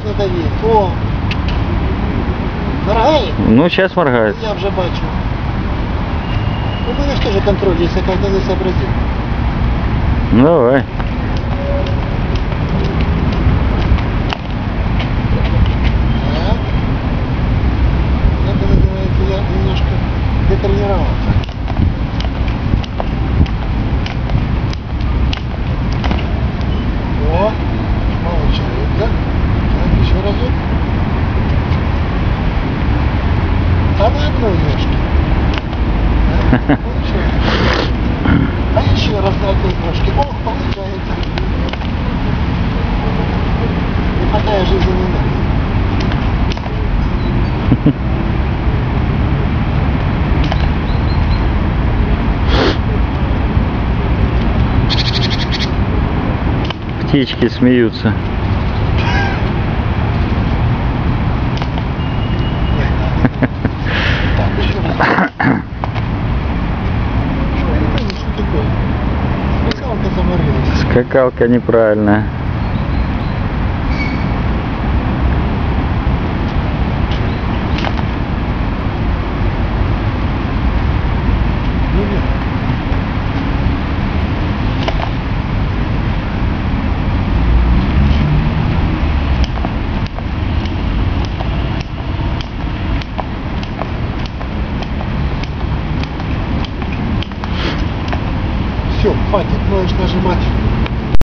надави. О! Моргає? Ну, сейчас моргает. Я вже бачу. У мене ж теж контроль, якщо я когда не сообразив. Ну, давай. Так. Это называется, я немножко детренировался. О, получается. Так, еще разок. А на одной ножке. Да, получается. А еще раз на одной ножке. Ох, получается. И такая жизнь не надо. Птички смеются. Так, еще раз. Что такое? Скакалка заморилась. Скакалка неправильная. Ну нет. Все, хватит, можешь нажимать.